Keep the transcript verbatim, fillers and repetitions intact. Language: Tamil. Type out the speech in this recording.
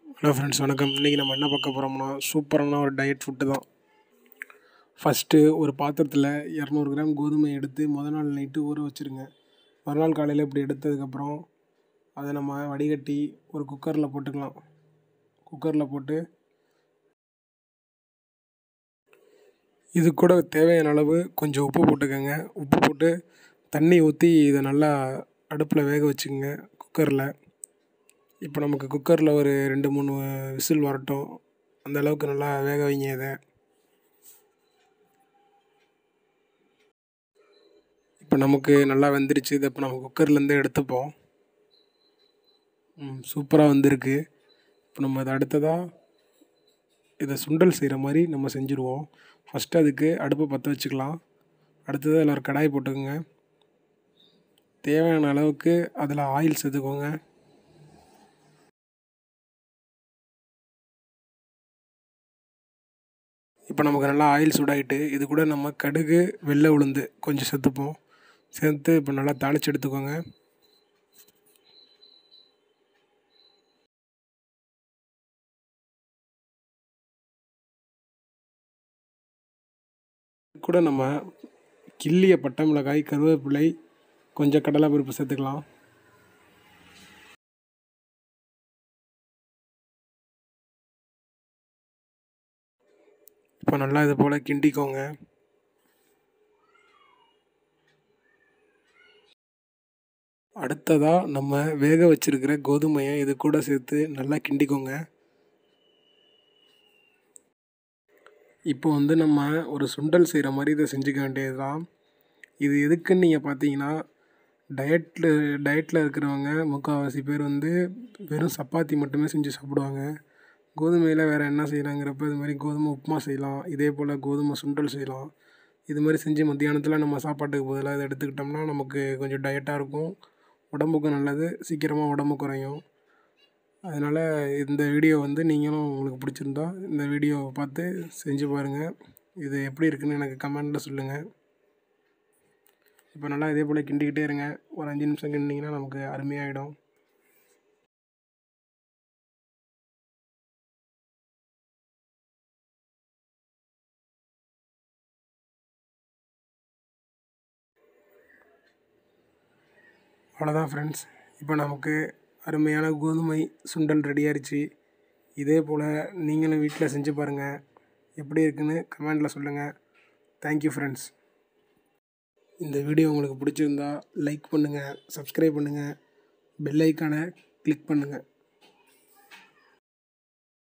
ஹலோ ஃப்ரெண்ட்ஸ், வணக்கம். இன்றைக்கி நம்ம என்ன பார்க்க போகிறோம்னா, சூப்பரான ஒரு டயட் ஃபுட்டு தான். ஃபஸ்ட்டு ஒரு பாத்திரத்தில் இரநூறு கிராம் கோதுமை எடுத்து மொதல் நாள் நைட்டு ஊற வச்சுருங்க. மறுநாள் காலையில் இப்படி எடுத்ததுக்கப்புறம் அதை நம்ம வடிகட்டி ஒரு குக்கரில் போட்டுக்கலாம். குக்கரில் போட்டு இது கூட தேவையான அளவு கொஞ்சம் உப்பு போட்டுக்கோங்க. உப்பு போட்டு தண்ணி ஊற்றி இதை நல்லா அடுப்பில் வேக வச்சுக்கோங்க குக்கரில். இப்போ நமக்கு குக்கரில் ஒரு ரெண்டு மூணு விசில் வரட்டும். அந்த அளவுக்கு நல்லா வேக வைங்க இதை. இப்போ நமக்கு நல்லா வெந்துருச்சு. இதை இப்போ நம்ம குக்கர்லேருந்து எடுத்துப்போம். ம் சூப்பராக வந்திருக்கு. இப்போ நம்ம அதை அடுத்ததாக இதை சுண்டல் செய்கிற மாதிரி நம்ம செஞ்சுருவோம். ஃபஸ்ட்டு அதுக்கு அடுப்பை பற்ற வச்சுக்கலாம். அடுத்தது அதில் ஒரு கடாய் போட்டுக்கோங்க. தேவையான அளவுக்கு அதில் ஆயில் சேர்த்துக்கோங்க. இப்போ நமக்கு நல்லா ஆயில் சூடாகிட்டு இது கூட நம்ம கடுகு, வெள்ளை உளுந்து கொஞ்சம் சேர்த்துப்போம். சேர்த்து இப்போ நல்லா தாளித்து எடுத்துக்கோங்க. கூட நம்ம கிள்ளிய பட்டை மிளகாய், கருவேப்பிலை, கொஞ்சம் கடலை பருப்பு சேர்த்துக்கலாம். இப்போ நல்லா இது போல் கிண்டிக்கோங்க. அடுத்ததாக நம்ம வேக வச்சுருக்கிற கோதுமையை இது கூட சேர்த்து நல்லா கிண்டிக்கோங்க. இப்போ வந்து நம்ம ஒரு சுண்டல் செய்கிற மாதிரி இதை செஞ்சுக்க வேண்டியது தான். இது எதுக்குன்னு நீங்கள் பார்த்தீங்கன்னா, டயட்டில் டயட்டில் இருக்கிறவங்க முக்கால்வாசி பேர் வந்து வெறும் சப்பாத்தி மட்டுமே செஞ்சு சாப்பிடுவாங்க. கோதுமையில் வேறு என்ன செய்யலாங்கிறப்ப இது மாதிரி கோதுமை உப்புமா செய்யலாம். இதே போல் கோதுமை சுண்டல் செய்யலாம். இது மாதிரி செஞ்சு மத்தியானத்தில் நம்ம சாப்பாட்டுக்கு பதிலாக இதை எடுத்துக்கிட்டோம்னா நமக்கு கொஞ்சம் டயட்டாக இருக்கும். உடம்புக்கும் நல்லது, சீக்கிரமாக உடம்பு குறையும். அதனால் இந்த வீடியோ வந்து நீங்களும் உங்களுக்கு பிடிச்சிருந்தா இந்த வீடியோவை பார்த்து செஞ்சு பாருங்கள். இது எப்படி இருக்குன்னு எனக்கு கமெண்டில் சொல்லுங்கள். இப்போ நல்லா இதே போல் கிண்டிக்கிட்டே இருங்க. ஒரு அஞ்சு நிமிஷம் கிண்டிங்கன்னா நமக்கு அருமையாகிடும். அவ்வளோதான் ஃப்ரெண்ட்ஸ். இப்போ நமக்கு அருமையான கோதுமை சுண்டல் ரெடி ஆயிடுச்சு. இதே போல் நீங்களும் வீட்டில் செஞ்சு பாருங்கள். எப்படி இருக்குன்னு கமெண்டில் சொல்லுங்கள். Thank you friends. இந்த வீடியோ உங்களுக்கு பிடிச்சிருந்தா லைக் பண்ணுங்கள், சப்ஸ்கிரைப் பண்ணுங்கள், பெல் ஐக்கானை கிளிக் பண்ணுங்கள்.